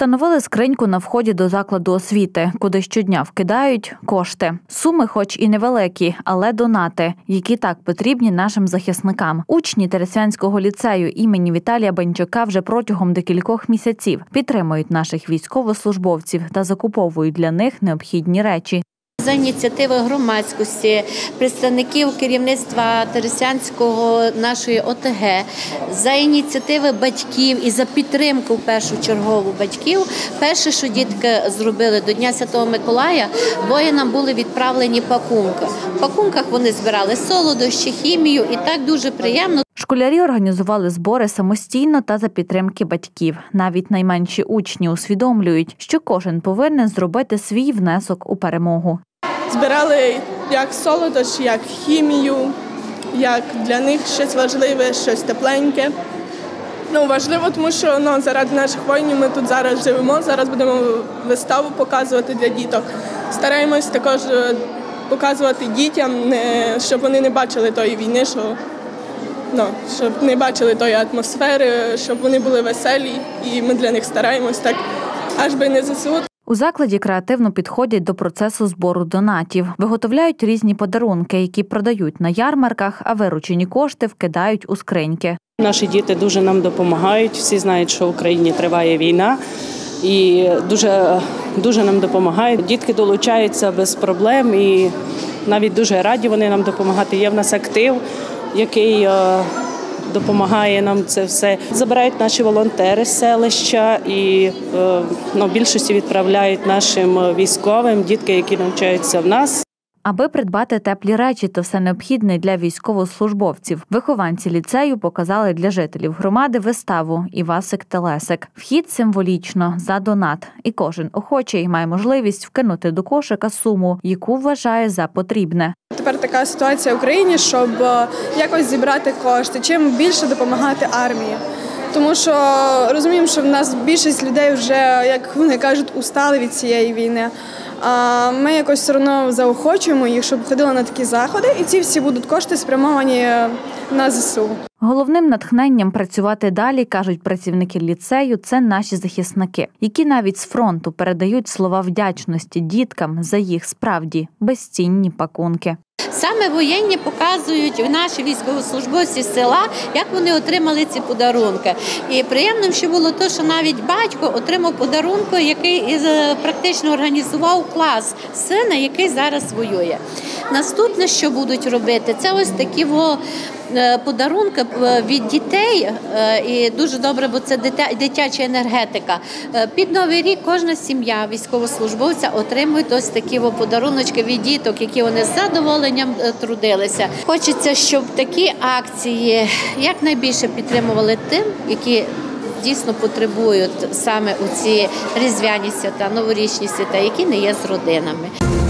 Встановили скриньку на вході до закладу освіти, куди щодня вкидають кошти. Суми хоч і невеликі, але донати, які так потрібні нашим захисникам. Учні Тересвянського ліцею імені Віталія Бенчука вже протягом декількох місяців підтримують наших військовослужбовців та закуповують для них необхідні речі. За ініціативи громадськості, представників керівництва Тересвянського нашої ОТГ, за ініціативи батьків і за підтримку першочергову батьків, перше, що дітки зробили до Дня Святого Миколая, воїнам були відправлені пакунки. В пакунках вони збирали солодощі, хімію і так дуже приємно. Школярі організували збори самостійно та за підтримки батьків. Навіть найменші учні усвідомлюють, що кожен повинен зробити свій внесок у перемогу. Збирали як солодощі, як хімію, як для них щось важливе, щось тепленьке. Важливо, тому що заради наших воїнів ми тут зараз живемо, зараз будемо виставу показувати для діток. Стараємось також показувати дітям, щоб вони не бачили тої війни, щоб не бачили тої атмосфери, щоб вони були веселі, і ми для них стараємось так, аж би не ЗСУ. У закладі креативно підходять до процесу збору донатів. Виготовляють різні подарунки, які продають на ярмарках, а виручені кошти вкидають у скриньки. Наші діти дуже нам допомагають. Всі знають, що в Україні триває війна. І дуже нам допомагають. Дітки долучаються без проблем і навіть дуже раді вони нам допомагати. Є в нас актив, який допомагає нам це все. Забирають наші волонтери з селища і в більшості відправляють нашим військовим, дітки, які навчаються в нас. Аби придбати теплі речі та все необхідне для військовослужбовців, вихованці ліцею показали для жителів громади виставу «Івасик Телесик». Вхід символічно за донат. І кожен охочий має можливість вкинути до кошика суму, яку вважає за потрібне. Тепер така ситуація в Україні, щоб якось зібрати кошти, чим більше допомагати армії. Тому що розуміємо, що в нас більшість людей вже, як вони кажуть, устали від цієї війни. А ми якось все одно заохочуємо їх, щоб ходили на такі заходи, і ці всі будуть кошти спрямовані на ЗСУ. Головним натхненням працювати далі, кажуть працівники ліцею, це наші захисники, які навіть з фронту передають слова вдячності діткам за їх справді безцінні пакунки. Саме воєнні показують наші військовослужбовці з села, як вони отримали ці подарунки. І приємним ще було те, що навіть батько отримав подарунок, який практично організував клас сина, який зараз воює. Наступне, що будуть робити, це ось такі подарунки від дітей, і дуже добре, бо це дитяча енергетика. Під Новий рік кожна сім'я військовослужбовця отримує ось такі подаруночки від діток, які вони з задоволенням трудилися. Хочеться, щоб такі акції якнайбільше підтримували тим, які дійсно потребують саме у ці різдвяні свята, новорічні свята, які не є з родинами.